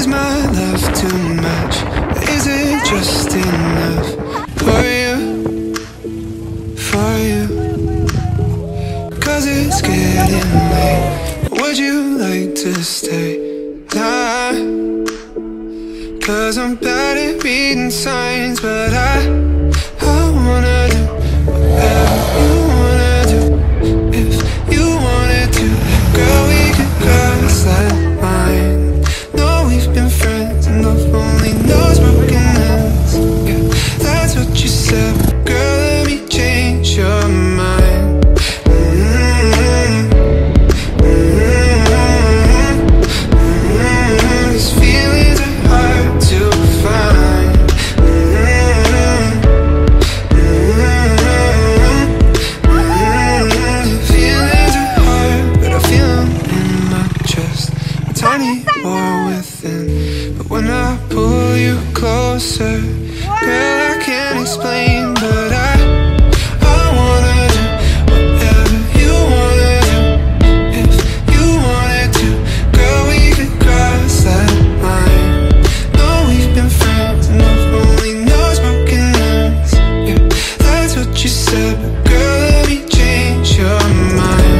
my love too much? Is it just enough for you? For you? 'Cause it's getting late. Would you like to stay? Nah, 'cause I'm bad at reading signs, but I wanna do whatever you wanna do. If you wanted to, girl, we could cross that line. No, we've been friends and love only knows broken hands. Yeah, that's what you said, girl, let me change your mind. These feelings are hard to find. Feelings are hard, but I feel them in my chest. A tiny war within, but when I pull you closer, girl, I can't explain, but I wanna do whatever you wanna do. If you wanted to, girl, we could cross that line. No, we've been friends and love only knows broken hands. Yeah, that's what you said, but girl, let me change your mind.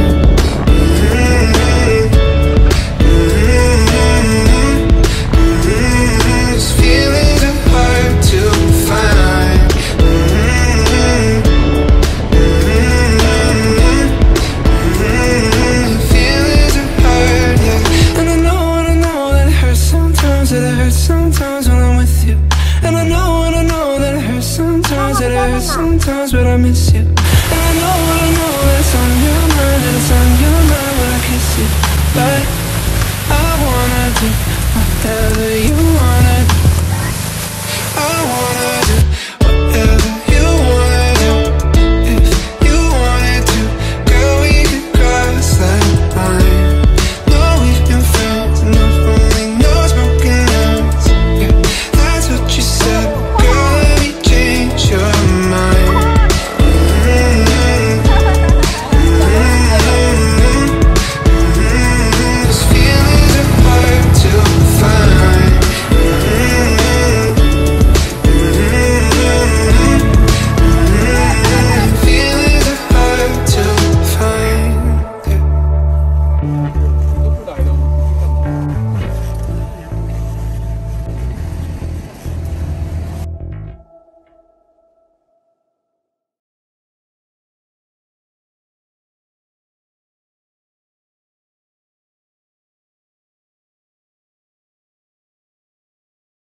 These feelings are hard to find. Feelings are hard, yeah. And I know that it hurts sometimes, that it hurts sometimes when I'm with you. And I know that it hurts sometimes, that it hurts sometimes, but I miss you. And I know that it's on your mind, that it's on your mind when I kiss you. But I wanna do whatever you